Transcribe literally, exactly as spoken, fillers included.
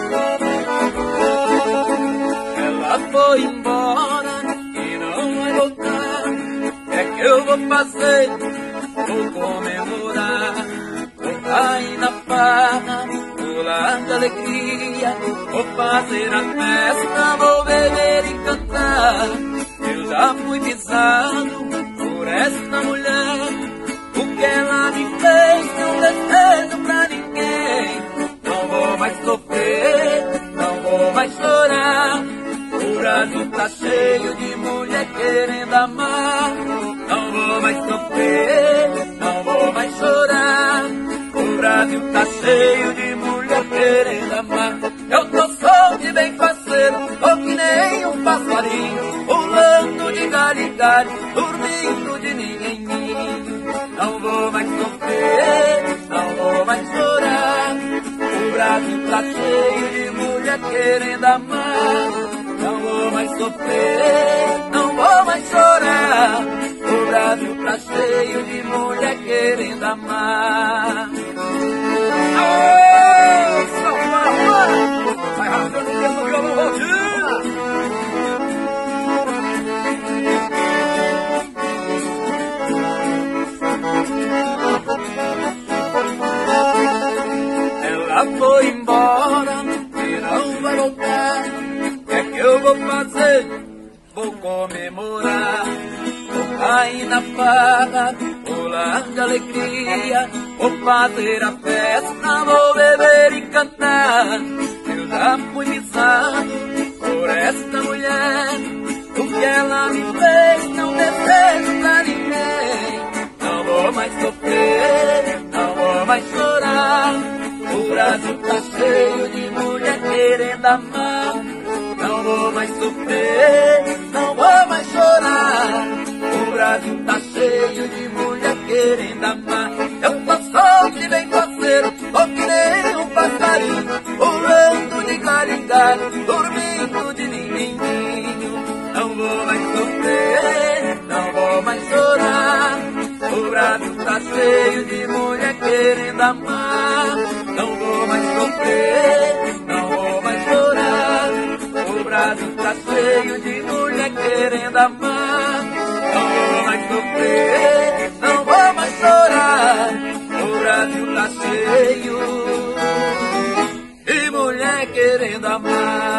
Ela foi embora e não vai voltar. O que é que eu vou fazer? Vou comemorar. Vou cair na farra, pular de alegria. Vou fazer a festa, vou beber e cantar. Eu já fui pisado por esta mulher. O que ela me fez não desejo pra ninguém. Não vou mais sofrer, não vou mais chorar. O Brasil tá cheio de mulher querendo amar. Não vou mais sofrer, não vou mais chorar. O Brasil tá cheio de mulher querendo amar. Eu tô só de bem parceiro, tô que nem um passarinho, pulando de galho em galho, dormindo de ninho em ninho. Não vou mais sofrer, não vou mais chorar. O Brasil tá cheio de mulher querendo amar. Não vou mais sofrer, não vou mais chorar. O Brasil tá cheio de mulher querendo amar. Aê, São Paulo! Vai rasgando o dedo no violão, Valdir! Ela foi embora e não vai voltar. O que é que eu vou fazer? Vou comemorar. Vou cair na farra, pular de alegria. Vou fazer a festa, vou beber e cantar. Eu já fui pisado por esta mulher. O que ela me fez não desejo pra ninguém. Não vou mais sofrer, não vou mais chorar. O Brasil tá cheio de mulher querendo amar. Não vou mais sofrer, não vou mais chorar. O Brasil tá cheio de mulher querendo amar. Eu tô só de bem parceiro, tô que nem um passarinho, pulando de galho em galho, dormindo de ninho em ninho. Não vou mais sofrer, não vou mais chorar. O Brasil tá cheio de mulher querendo amar. Não vou mais sofrer, não vou mais chorar. O Brasil tá cheio de mulher querendo amar. Não vou mais sofrer, não vou mais chorar. O Brasil tá cheio de mulher querendo amar.